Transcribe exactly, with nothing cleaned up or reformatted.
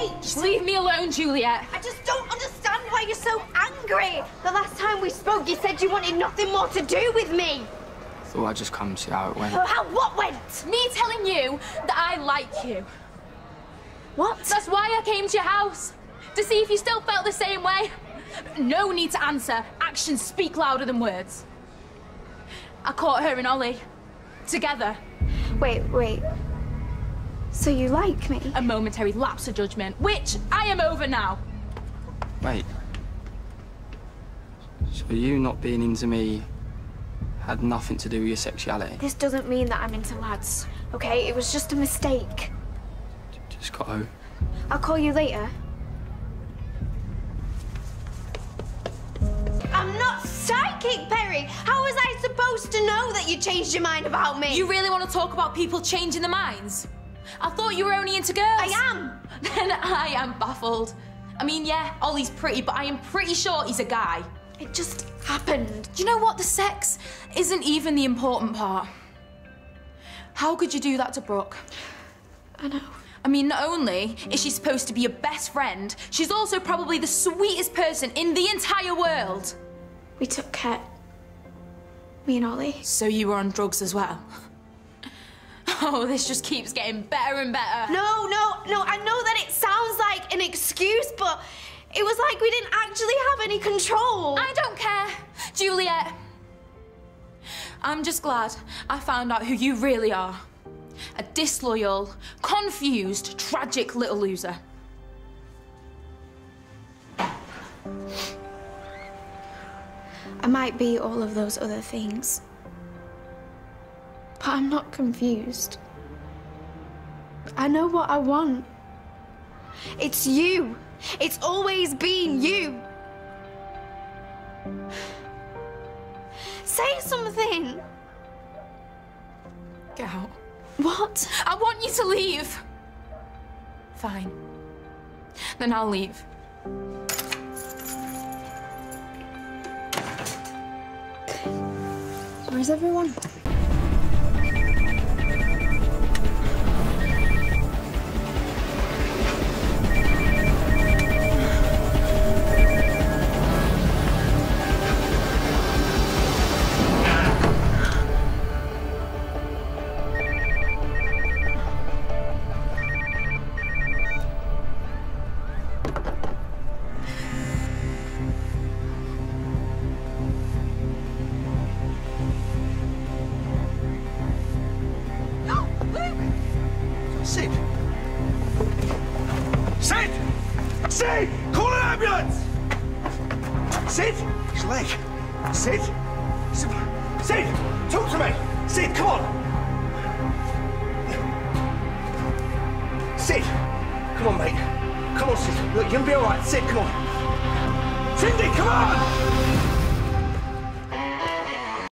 changed. Just leave me alone, Juliet. I just don't understand why you're so angry. The last time we spoke, you said you wanted nothing more to do with me. Thought I'd just come and see how it went. Oh, how what went? Me telling you that I like you. What? That's why I came to your house. To see if you still felt the same way. No need to answer. Actions speak louder than words. I caught her and Ollie. Together. Wait, wait. So you like me? A momentary lapse of judgment, which I am over now. Wait. So you not being into me had nothing to do with your sexuality? This doesn't mean that I'm into lads, okay? It was just a mistake. Just go. I'll call you later. I'm not psychic, Peri! How was I supposed to know that you changed your mind about me? You really want to talk about people changing their minds? I thought you were only into girls. I am! Then I am baffled. I mean, yeah, Ollie's pretty, but I am pretty sure he's a guy. It just happened. Do you know what? The sex isn't even the important part. How could you do that to Brooke? I know. I mean, not only is she supposed to be your best friend, she's also probably the sweetest person in the entire world. We took Kat. Me and Ollie. So you were on drugs as well? Oh, this just keeps getting better and better. No, no, no, I know that it sounds like an excuse, but it was like we didn't actually have any control. I don't care, Juliet. I'm just glad I found out who you really are. A disloyal, confused, tragic little loser. I might be all of those other things, but I'm not confused. I know what I want. It's you. It's always been you. Say something. Get out. What? I want you to leave. Fine. Then I'll leave. Where's everyone? Sid! Sid! Sid! Call an ambulance! Sid! His leg. Sid! Sid! Sid! Talk to me! Sid, come on! Sid! Come on, mate. Come on, Sid. Look, you'll be all right. Sid, come on. Cindy, come on!